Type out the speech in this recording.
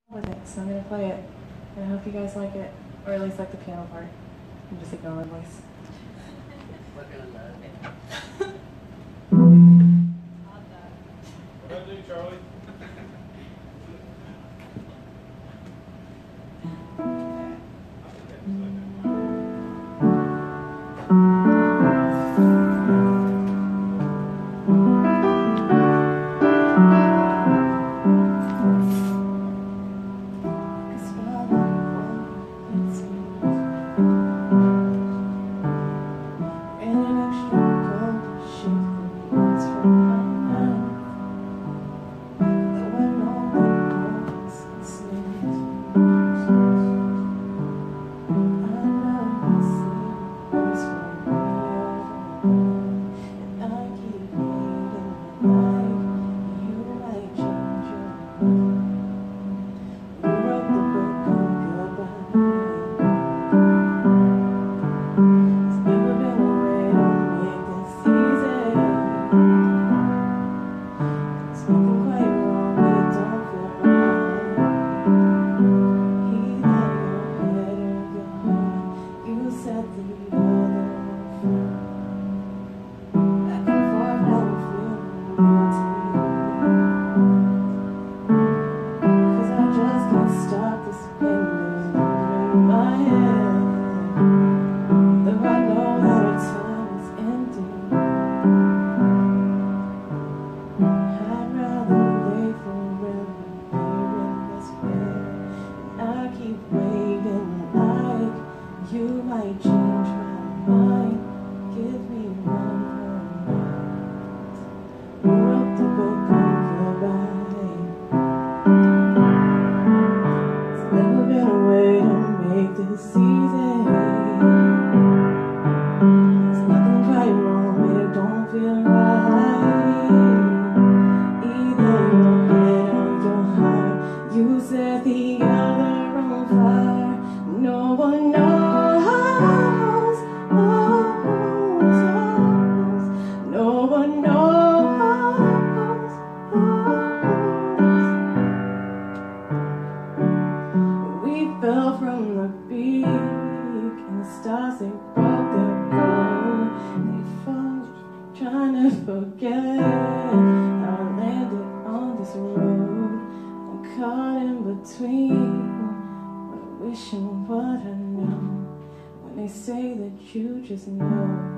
with it, so I'm going to play it, and I hope you guys like it, or at least like the piano part. I'm just ignoring my voice. We're gonna love it. What do I do, Charlie? You might change my mind. Give me one more night. Who wrote the book on goodbye? There's never been a way to make this easy. There's nothing quite wrong, but it don't feel right. Either your head or your heart. You set the other on fire. No one knows. Fell from the peak, and the stars, they broke their gold. They fall, trying to forget how I landed on this road. I'm caught in between, but wishing what I know. When they say that you just know.